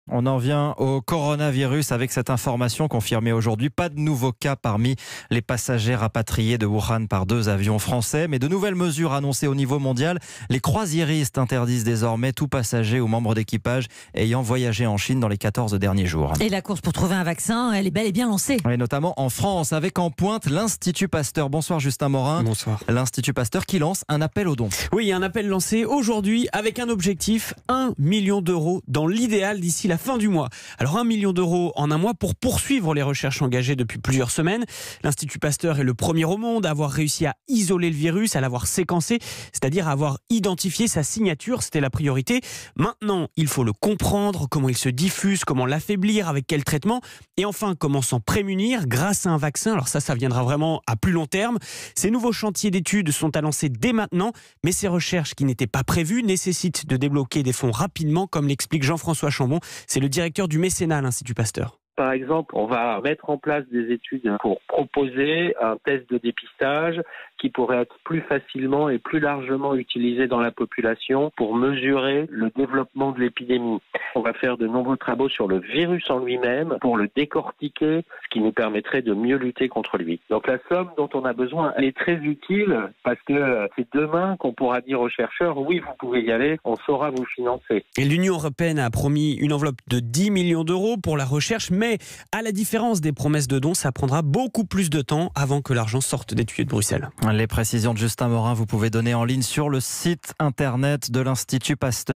On en vient au coronavirus avec cette information confirmée aujourd'hui. Pas de nouveaux cas parmi les passagers rapatriés de Wuhan par 2 avions français, mais de nouvelles mesures annoncées au niveau mondial. Les croisiéristes interdisent désormais tout passager ou membre d'équipage ayant voyagé en Chine dans les 14 derniers jours. Et la course pour trouver un vaccin, elle est bel et bien lancée. Et notamment en France, avec en pointe l'Institut Pasteur. Bonsoir Justin Morin. Bonsoir. L'Institut Pasteur qui lance un appel aux dons. Oui, un appel lancé aujourd'hui avec un objectif, 1 million d'euros dans l'idéal d'ici la fin du mois. Alors 1 million d'euros en un mois pour poursuivre les recherches engagées depuis plusieurs semaines. L'Institut Pasteur est le premier au monde à avoir réussi à isoler le virus, à l'avoir séquencé, c'est-à-dire à avoir identifié sa signature, c'était la priorité. Maintenant, il faut le comprendre, comment il se diffuse, comment l'affaiblir, avec quel traitement, et enfin comment s'en prémunir grâce à un vaccin. Alors ça viendra vraiment à plus long terme. Ces nouveaux chantiers d'études sont à lancer dès maintenant, mais ces recherches qui n'étaient pas prévues nécessitent de débloquer des fonds rapidement, comme l'explique Jean-François Chambon, c'est le directeur du mécénat à l'Institut Pasteur. Par exemple, on va mettre en place des études pour proposer un test de dépistage qui pourrait être plus facilement et plus largement utilisé dans la population pour mesurer le développement de l'épidémie. On va faire de nombreux travaux sur le virus en lui-même pour le décortiquer, ce qui nous permettrait de mieux lutter contre lui. Donc la somme dont on a besoin, elle est très utile parce que c'est demain qu'on pourra dire aux chercheurs « oui, vous pouvez y aller, on saura vous financer ». Et l'Union européenne a promis une enveloppe de 10 millions d'euros pour la recherche, mais à la différence des promesses de dons, ça prendra beaucoup plus de temps avant que l'argent sorte des tuyaux de Bruxelles. Les précisions de Justin Morin, vous pouvez donner en ligne sur le site internet de l'Institut Pasteur.